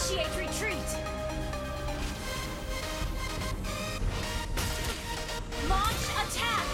Initiate retreat! Launch attack!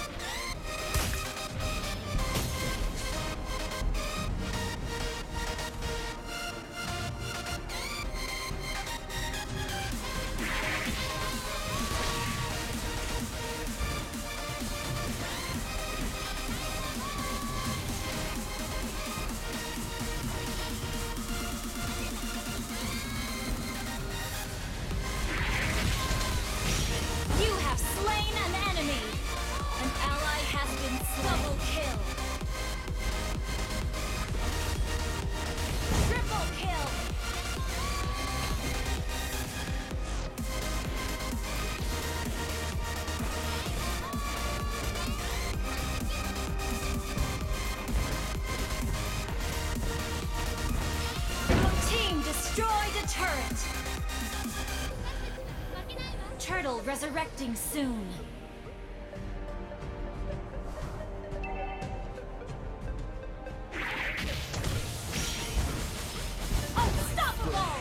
You have slain an enemy! An ally has been double kill! Triple kill! Your team destroyed a turret! Turtle resurrecting soon. Unstoppable!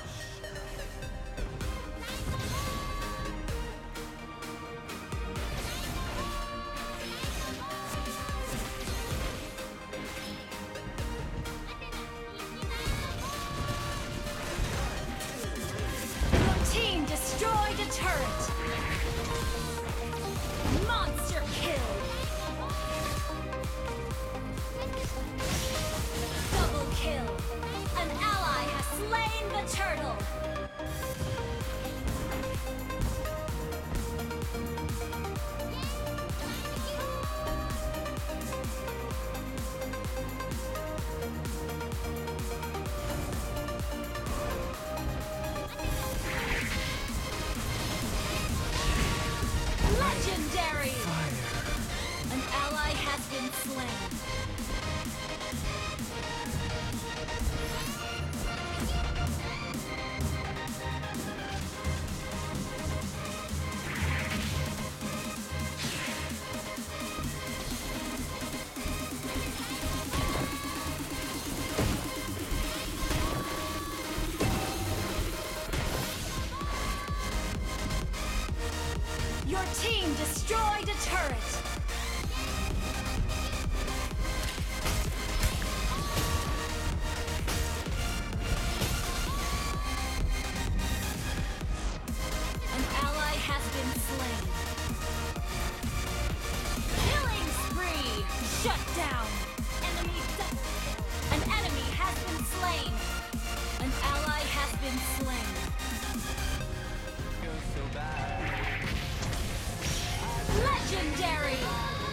Your team destroyed a turret! Monster kill! Double kill! An ally has slain the turtle! Legendary! An ally has been slain. Your team destroyed a turret! An ally has been slain. Killing spree! Shut down! Enemy double kill. An enemy has been slain. An ally has been slain. Legendary!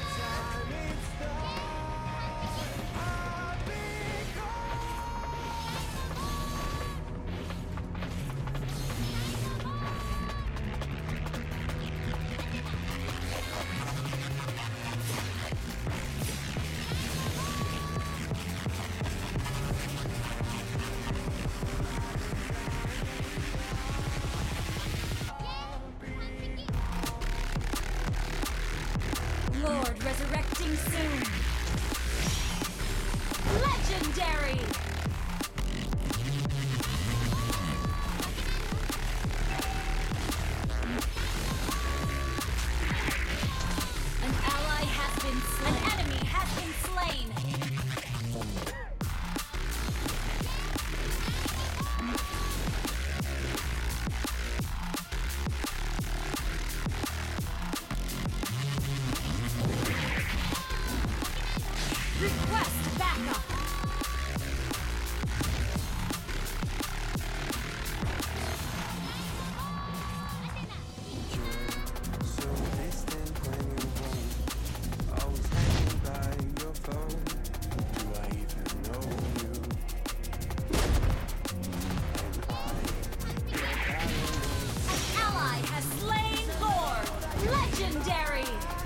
Lord resurrecting soon! Legendary! An ally has been slain. An enemy has been slain! Request backup! So distant when you won't. Always hanging by your phone. Do I even know you? An ally has slain Lord! Legendary!